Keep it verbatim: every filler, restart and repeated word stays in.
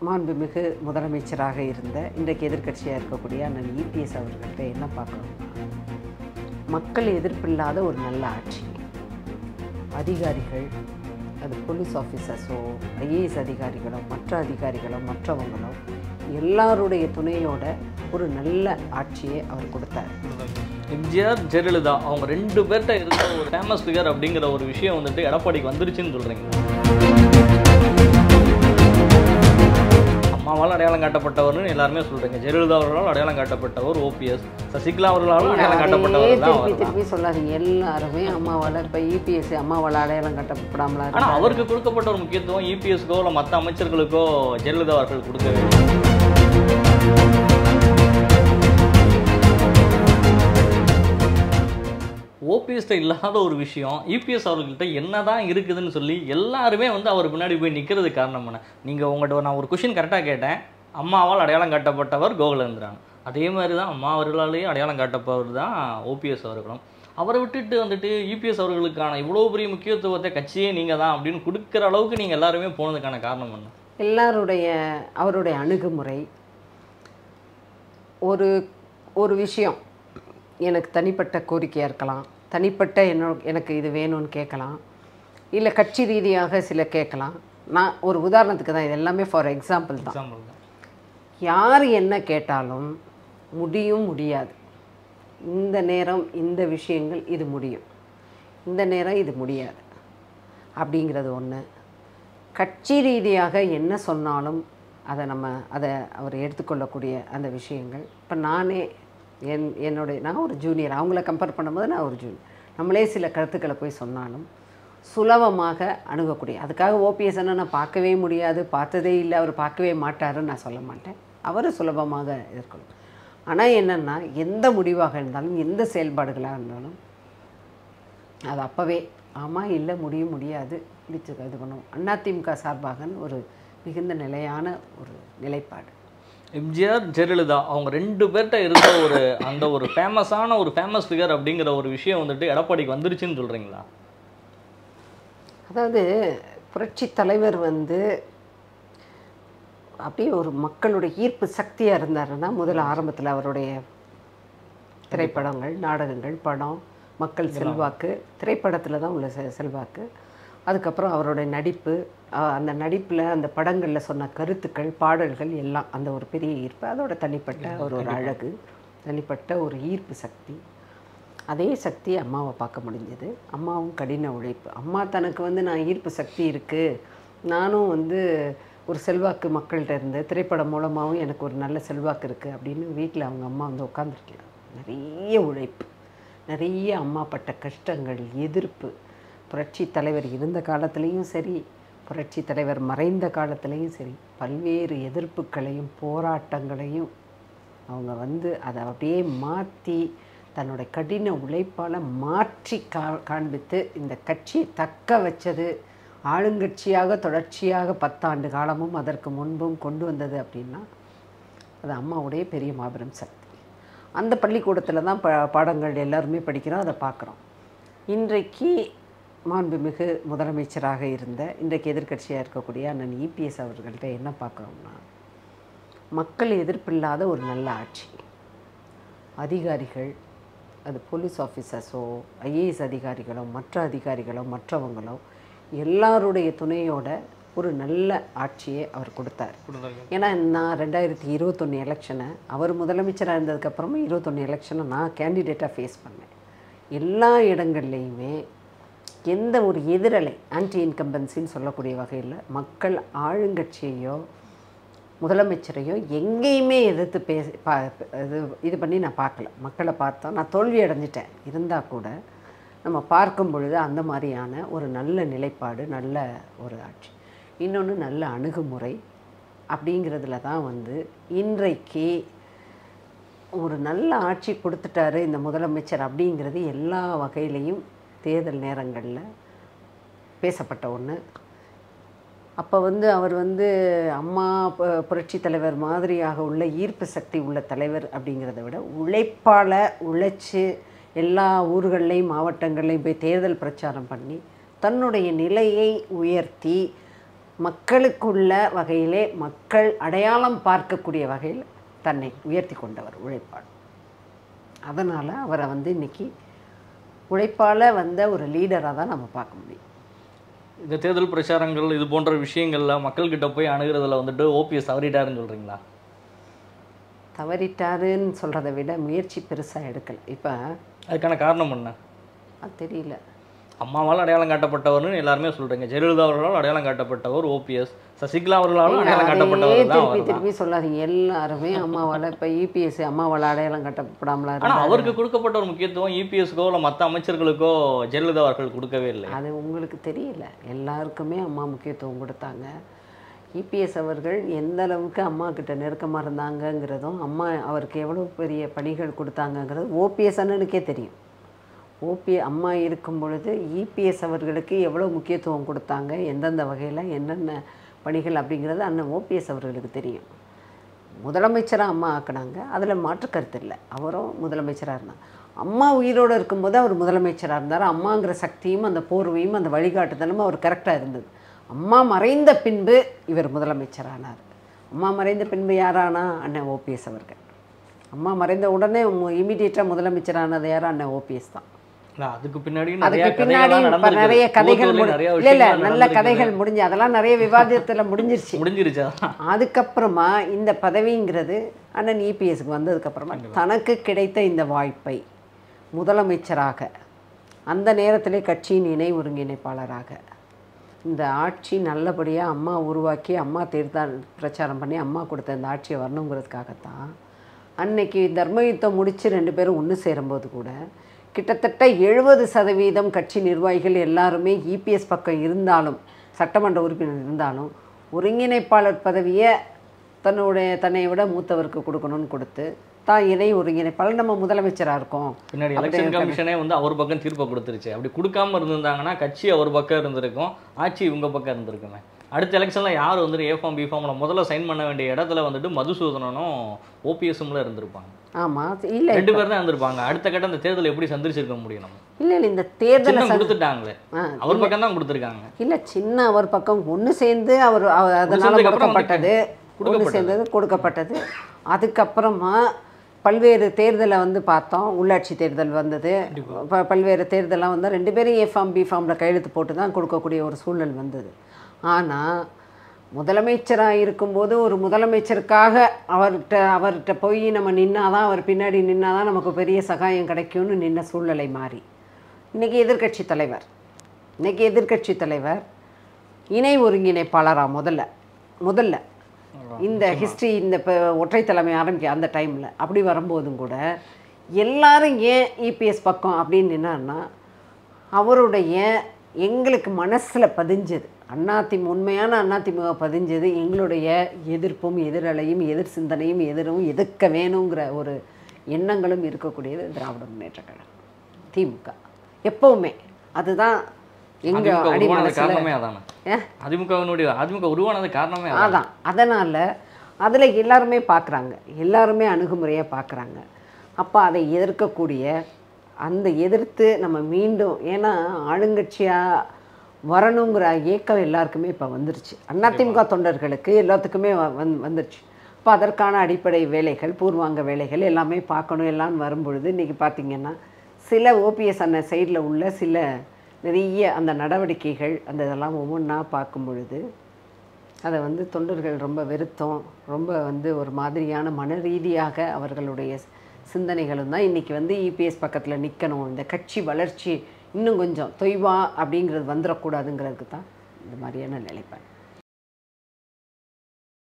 மாண்புமிகு முதலமைச்சராக இருந்த இன்றைக்கு எதிர்க்கட்சியாக இருக்கக்கூடிய அண்ணன் E P S அவர்கள்ட்ட என்ன பார்க்குறோம்னா, மக்கள் எதிர்ப்பில்லாத ஒரு நல்ல ஆட்சி. அதிகாரிகள், அது போலீஸ் ஆஃபீஸர்ஸோ I A S அதிகாரிகளோ மற்ற அதிகாரிகளோ மற்றவங்களோ எல்லாருடைய துணையோட ஒரு நல்ல ஆட்சியை அவர் கொடுத்தார். எம்ஜிஆர் ஜெயலலிதா அவங்க ரெண்டு பேர்கிட்ட இருந்த ஒரு ஃபேமஸ் ஃபிகர் அப்படிங்கிற ஒரு விஷயம் வந்துட்டு எடப்பாடிக்கு வந்துருச்சுன்னு சொல்கிறீங்க. அம்மாவால் அடையாளம் காட்டப்பட்டவர்னு எல்லாருமே சொல்கிறீங்க. ஜெயலலிதா அவர்களால் அடையாளம் காட்டப்பட்டவர் O P S, சசிகலா அவர்களாலும் அடையாளம் காட்டப்பட்டவர் தான். திருப்பி திருப்பி சொல்லாதீங்க, எல்லாருமே அம்மாவால் இப்போ E P S அம்மாவால் அடையாளம் காட்டப்படாமலா? ஆனால் அவருக்கு கொடுக்கப்பட்ட ஒரு முக்கியத்துவம் E P S-க்கோ இல்லை மற்ற அமைச்சர்களுக்கோ ஜெயலலிதா அவர்கள் கொடுக்கவே O P S இல்லாத ஒரு விஷயம் E P S அவர்கள்ட்ட என்ன தான் இருக்குதுன்னு சொல்லி எல்லாருமே வந்து அவர் பின்னாடி போய் நிற்கிறது காரணம் என்ன? நீங்கள் உங்கள்கிட்ட நான் ஒரு கொஷின் கரெக்டாக கேட்டேன். அம்மாவால் அடையாளம் காட்டப்பட்டவர் கோகுல இந்திரான், அதே மாதிரி தான் அம்மா அவர்களாலேயே அடையாளம் காட்டப்பவர் தான் O P S அவர்களும். அவரை விட்டுட்டு வந்துட்டு E P S அவர்களுக்கான இவ்வளோ பெரிய முக்கியத்துவத்தை கட்சியே நீங்கள் தான் அப்படின்னு கொடுக்குற அளவுக்கு நீங்கள் எல்லாருமே போனதுக்கான காரணம் என்ன? எல்லாருடைய அவருடைய அணுகுமுறை ஒரு ஒரு விஷயம் எனக்கு தனிப்பட்ட கோரிக்கையாக இருக்கலாம், தனிப்பட்ட என்ன எனக்கு இது வேணும்னு கேட்கலாம், இல்லை கட்சி ரீதியாக சில கேட்கலாம். நான் ஒரு உதாரணத்துக்கு தான், இது எல்லாமே ஃபார் எக்ஸாம்பிள் தான். யார் என்ன கேட்டாலும் முடியும் முடியாது, இந்த நேரம் இந்த விஷயங்கள் இது முடியும், இந்த நேரம் இது முடியாது அப்படிங்கிறது ஒன்று. கட்சி ரீதியாக என்ன சொன்னாலும் அதை நம்ம அதை அவர் எடுத்துக்கொள்ளக்கூடிய அந்த விஷயங்கள். இப்போ நானே என் என்னுடைய நான் ஒரு ஜூனியர், அவங்கள கம்பேர் பண்ணும்போது நான் ஒரு ஜூனியர், நம்மளே சில கருத்துக்களை போய் சொன்னாலும் சுலபமாக அணுகக்கூடிய. அதுக்காக O P S என்ன நான் பார்க்கவே முடியாது, பார்த்ததே இல்லை, அவர் பார்க்கவே மாட்டாருன்னு நான் சொல்ல மாட்டேன். அவர் சுலபமாக எதிர்கொள்ளும். ஆனால் என்னென்னா, எந்த முடிவாக இருந்தாலும் எந்த செயல்பாடுகளாக இருந்தாலும் அது அப்போவே ஆமாம் இல்லை முடியும் முடியாது பிடிச்சி இது பண்ணுவோம். அதிமுக சார்பாக ஒரு மிகுந்த நிலையான ஒரு நிலைப்பாடு. எம்ஜிஆர் ஜெயலலிதா அவங்க ரெண்டு பேர்கிட்ட இருந்த ஒரு அந்த ஒரு ஃபேமஸான ஒரு ஃபேமஸ் ஃபிகர் அப்படிங்கிற ஒரு விஷயம் வந்துட்டு எடப்பாடிக்கு வந்துருச்சுன்னு சொல்கிறீங்களா? அதாவது புரட்சி தலைவர் வந்து அப்படியே ஒரு மக்களுடைய ஈர்ப்பு சக்தியாக இருந்தாருன்னா, முதல்ல ஆரம்பத்தில் அவருடைய திரைப்படங்கள், நாடகங்கள், படம், மக்கள் செல்வாக்கு, திரைப்படத்தில் தான் உள்ள செ செல்வாக்கு அதுக்கப்புறம் அவருடைய நடிப்பு, அந்த நடிப்பில் அந்த படங்களில் சொன்ன கருத்துக்கள், பாடல்கள் எல்லாம் அந்த ஒரு பெரிய ஈர்ப்பு. அதோட தனிப்பட்ட ஒரு ஒரு அழகு, தனிப்பட்ட ஒரு ஈர்ப்பு சக்தி. அதே சக்தி அம்மாவை பார்க்க முடிஞ்சது. அம்மாவும் கடின உழைப்பு. அம்மா தனக்கு வந்து நான் ஈர்ப்பு சக்தி இருக்குது, நானும் வந்து ஒரு செல்வாக்கு மக்கள்கிட்ட இருந்து திரைப்படம் மூலமாகவும் எனக்கு ஒரு நல்ல செல்வாக்கு இருக்குது அப்படின்னு வீட்டில் அவங்க அம்மா வந்து உட்காந்துருக்கலாம். நிறைய உழைப்பு, நிறைய அம்மா பட்ட கஷ்டங்கள், எதிர்ப்பு. புரட்சி தலைவர் இருந்த காலத்துலேயும் சரி, புரட்சி தலைவர் மறைந்த காலத்துலேயும் சரி, பல்வேறு எதிர்ப்புகளையும் போராட்டங்களையும் அவங்க வந்து அதை அப்படியே மாற்றி தன்னுடைய கடின உழைப்பால் மாற்றி கா காண்பித்து இந்த கட்சியை தக்க வச்சது. ஆளுங்கட்சியாக தொடர்ச்சியாக பத்தாண்டு காலமும் அதற்கு முன்பும் கொண்டு வந்தது அப்படின்னா அது அம்மாவுடைய பெரிய மாபெரும் சக்தி. அந்த பள்ளிக்கூடத்தில் தான் ப பாடங்கள் எல்லாருமே படிக்கிறோம், அதை பார்க்குறோம். இன்றைக்கு மாண்புமிகு முதலமைச்சராக இருந்த இன்றைக்கு எதிர்க்கட்சியாக இருக்கக்கூடிய அண்ணன் E P S அவர்கள்ட்ட என்ன பார்க்குறோம்னா, மக்கள் எதிர்ப்பில்லாத ஒரு நல்ல ஆட்சி. அதிகாரிகள், அது போலீஸ் ஆஃபீஸர்ஸோ I A S அதிகாரிகளோ மற்ற அதிகாரிகளோ மற்றவங்களோ எல்லாருடைய துணையோட ஒரு நல்ல ஆட்சியை அவர் கொடுத்தார். ஏன்னா நான் ரெண்டாயிரத்தி இருபத்தொன்று எலெக்ஷனை, அவர் முதலமைச்சராக இருந்ததுக்கப்புறமா இருபத்தொன்று எலெக்ஷனை நான் கேண்டிடேட்டாக ஃபேஸ் பண்ணேன். எல்லா இடங்கள்லையுமே எந்த ஒரு எதிரலை, ஆன்டி இன்கம்பன்சின்னு சொல்லக்கூடிய வகையில் மக்கள் ஆளுங்கட்சியையோ முதலமைச்சரையோ எங்கேயுமே எதிர்த்து பேச பா இது இது பண்ணி நான் பார்க்கல. மக்களை பார்த்தோம், நான் தோல்வி அடைஞ்சிட்டேன். இருந்தால் கூட நம்ம பார்க்கும் பொழுது அந்த மாதிரியான ஒரு நல்ல நிலைப்பாடு, நல்ல ஒரு ஆட்சி, இன்னொன்று நல்ல அணுகுமுறை அப்படிங்கிறதுல தான் வந்து இன்றைக்கு ஒரு நல்ல ஆட்சி கொடுத்துட்டாரு இந்த முதலமைச்சர் அப்படிங்கிறது எல்லா வகையிலையும் தேர்தல் நேரங்களில் பேசப்பட்ட ஒன்று. அப்போ வந்து அவர் வந்து அம்மா புரட்சி தலைவர் மாதிரியாக உள்ள ஈர்ப்பு சக்தி உள்ள தலைவர் அப்படிங்கிறத விட உழைப்பால் உழைச்சி எல்லா ஊர்கள்லையும் மாவட்டங்கள்லையும் போய் தேர்தல் பிரச்சாரம் பண்ணி தன்னுடைய நிலையை உயர்த்தி மக்களுக்குள்ள வகையிலே மக்கள் அடையாளம் பார்க்கக்கூடிய வகையில் தன்னை உயர்த்தி கொண்டவர் உழைப்பாளர். அதனால் அவரை வந்து இன்றைக்கி உழைப்பால் வந்த ஒரு லீடராக தான் நம்ம பார்க்க முடியும். இந்த தேர்தல் பிரச்சாரங்கள் இது போன்ற விஷயங்களில் மக்கள்கிட்ட போய் அணுகிறதுல வந்துட்டு ஓபிஎஸ் தவறிட்டாருன்னு சொல்கிறீங்களா? தவறிட்டாருன்னு சொல்கிறத விட முயற்சி பெருசாக எடுக்கலை. இப்போ அதுக்கான காரணம் என்ன? அது தெரியல. அம்மாவால் அடையாளம் காட்டப்பட்டவர்னு எல்லாருமே சொல்கிறீங்க. ஜெயலலிதா அவர்களால் அடையாளம் காட்டப்பட்டவர் ஓபிஎஸ், சசிகலா அவர்களாலும் அடையாளம் காட்டப்பட்டவர் தான். திருப்பி திருப்பி சொல்லாதீங்க. எல்லாருமே அம்மாவால் இப்போ இபிஎஸ் அம்மாவால் அடையாளம் காட்டப்படாமலா? ஆனால் அவருக்கு கொடுக்கப்பட்ட ஒரு முக்கியத்துவம் இபிஎஸ்க்கோ இல்லை மற்ற அமைச்சர்களுக்கோ ஜெயலலிதா அவர்கள் கொடுக்கவே இல்லை. அது உங்களுக்கு தெரியல. எல்லாருக்குமே அம்மா முக்கியத்துவம் கொடுத்தாங்க. இபிஎஸ் அவர்கள் எந்த அளவுக்கு அம்மா கிட்ட நெருக்கமாக இருந்தாங்கங்கிறதும் அம்மா அவருக்கு எவ்வளோ பெரிய பணிகள் கொடுத்தாங்கங்கிறதும் ஓபிஎஸ் அண்ணனுக்கே தெரியும். ஓபி அம்மா இருக்கும் பொழுது இபிஎஸ் அவர்களுக்கு எவ்வளோ முக்கியத்துவம் கொடுத்தாங்க, எந்தெந்த வகையில் என்னென்ன பணிகள் அப்படிங்கிறது அண்ணன் ஓபிஎஸ் அவர்களுக்கு தெரியும். முதலமைச்சராக அம்மா ஆக்கினாங்க, அதில் மாற்று கருத்து இல்லை. அவரும் முதலமைச்சராக இருந்தாங்க. அம்மா உயிரோடு இருக்கும்போது அவர் முதலமைச்சராக இருந்தார். அம்மாங்கிற சக்தியும் அந்த போர்வையும் அந்த வழிகாட்டுதலும் அவர் கரெக்டாக இருந்தது. அம்மா மறைந்த பின்பு இவர் முதலமைச்சரானார். அம்மா மறைந்த பின்பு யாரானா? அண்ணன் ஓபிஎஸ் அவர்கள். அம்மா மறைந்த உடனே இமீடியட்டாக முதலமைச்சரானது யாரும்? அண்ணன் ஓபிஎஸ் தான். அதுக்கு பின்னாடி அதுக்கு பின்னாடி நிறைய கதைகள் இல்லை இல்லை நல்ல கதைகள் முடிஞ்சு அதெல்லாம் நிறைய விவாதத்தில் முடிஞ்சிருச்சு முடிஞ்சிருச்சா அதுக்கப்புறமா இந்த பதவிங்கிறது அண்ணன் இபிஎஸ்க்கு வந்ததுக்கப்புறமா தனக்கு கிடைத்த இந்த வாய்ப்பை முதலமைச்சராக, அந்த நேரத்திலே கட்சியின் இணை ஒருங்கிணைப்பாளராக, இந்த ஆட்சி நல்லபடியாக அம்மா உருவாக்கி அம்மா தேர்தல் பிரச்சாரம் பண்ணி அம்மா கொடுத்த இந்த ஆட்சியை வரணுங்கிறதுக்காகத்தான் அன்னைக்கு தர்மயுத்தம் முடித்து ரெண்டு பேரும் ஒன்று சேரும்போது கூட கிட்டத்தட்ட எழுபது சதவீதம் கட்சி நிர்வாகிகள் எல்லாருமே இபிஎஸ் பக்கம் இருந்தாலும், சட்டமன்ற உறுப்பினர் இருந்தாலும், ஒருங்கிணைப்பாளர் பதவியை தன்னுடைய தன்னை விட மூத்தவருக்கு கொடுக்கணும்னு கொடுத்து தான் இணை ஒருங்கிணைப்பாளர் நம்ம முதலமைச்சராக இருக்கோம். பின்னாடி எலெக்ஷன் கமிஷனே வந்து அவர் பக்கம் தீர்ப்பை கொடுத்துருச்சு. அப்படி கொடுக்காம இருந்திருந்தாங்கன்னா கட்சி அவர் பக்கம் இருந்திருக்கும், ஆட்சி இவங்க பக்கம் இருந்திருக்குமே. அடுத்த எலெக்ஷனில் யார் வந்துட்டு ஏ ஃபார்ம் பி ஃபார்மில் முதல்ல சைன் பண்ண வேண்டிய இடத்துல வந்துட்டு மதுசூதனனும் ஓபிஎஸ்ஸும்ல இருந்திருப்பாங்க. ஆமாம், இல்லை ரெண்டு பேர் தான் இருந்திருப்பாங்க. அடுத்த கட்ட அந்த தேர்தல் எப்படி சந்திச்சிருக்க முடியும்? நம்ம இல்லை இல்லை இந்த தேர்தலை கொடுத்துட்டாங்களே, அவர் பக்கம் தான் கொடுத்துருக்காங்க. இல்லை சின்ன அவர் பக்கம் ஒன்று சேர்ந்து அவர் அதனால் கொடுக்கப்பட்டது, ஒன்று சேர்ந்தது கொடுக்கப்பட்டது. அதுக்கப்புறமா பல்வேறு தேர்தலை வந்து பார்த்தோம். உள்ளாட்சி தேர்தல் வந்தது, பல்வேறு தேர்தலாம் வந்தால் ரெண்டு பேரும் ஏ ஃபார்ம் பி ஃபார்மில் கையெழுத்து போட்டு தான் கொடுக்கக்கூடிய ஒரு சூழல் வந்தது. ஆனால் முதலமைச்சராக இருக்கும்போது ஒரு முதலமைச்சருக்காக அவர்கிட்ட அவர்கிட்ட போய் நம்ம நின்னாதான், அவர் பின்னாடி நின்னாதான் நமக்கு பெரிய சகாயம் கிடைக்கும்னு நின்ன சூழ்நிலை மாறி இன்றைக்கி எதிர்கட்சி தலைவர் இன்றைக்கி எதிர்கட்சி தலைவர் இணை ஒருங்கிணைப்பாளராக முதல்ல முதல்ல இந்த ஹிஸ்ட்ரி இந்த இப்போ ஒற்றை தலைமை ஆரம்பிக்க அந்த டைமில் அப்படி வரும்போதும் கூட எல்லாரும் ஏன் இபிஎஸ் பக்கம் அப்படின்னு நின்னார்னா அவருடைய எங்களுக்கு மனசில் பதிஞ்சது அதிமுக, உண்மையான அதிமுக பதிஞ்சது எங்களுடைய எதிர்ப்பும் எதிரலையும் எதிர் சிந்தனையும் எதிரும் எதிர்க்க வேணுங்கிற ஒரு எண்ணங்களும் இருக்கக்கூடியது திராவிட முன்னேற்ற கழகம் திமுக. எப்பவுமே அதுதான் எங்க காரணமே அதானே. அதிமுகவினுடைய அதிமுக உருவானது காரணமே அதான். அதனால் அதில் எல்லாருமே பார்க்குறாங்க, எல்லாருமே அணுகுமுறையாக பார்க்குறாங்க. அப்போ அதை எதிர்க்கக்கூடிய அந்த எதிர்த்து நம்ம மீண்டும், ஏன்னா ஆளுங்கட்சியாக வரணுங்கிற ஏக்கம் எல்லாருக்குமே இப்போ வந்துருச்சு. அதிமுக தொண்டர்களுக்கு எல்லாத்துக்குமே வந் வந்துருச்சு இப்போ அதற்கான அடிப்படை வேலைகள், பூர்வாங்க வேலைகள் எல்லாமே பார்க்கணும். எல்லாம் வரும்பொழுது இன்றைக்கி பார்த்திங்கன்னா சில ஓபிஎஸ் அண்ணன் சைடில் உள்ள சில நிறைய அந்த நடவடிக்கைகள் அந்த இதெல்லாம் ஒவ்வொன்றா பார்க்கும் பொழுது அதை வந்து தொண்டர்கள் ரொம்ப வெறுத்தோம். ரொம்ப வந்து ஒரு மாதிரியான மன ரீதியாக அவர்களுடைய சிந்தனைகளும் தான் இன்றைக்கி வந்து இபிஎஸ் பக்கத்தில் நிற்கணும், இந்த கட்சி வளர்ச்சி இன்னும் கொஞ்சம் தொய்வா அப்படிங்கிறது வந்துடக்கூடாதுங்கிறதுக்கு தான் இந்த மாதிரியான நிலைப்பாடு.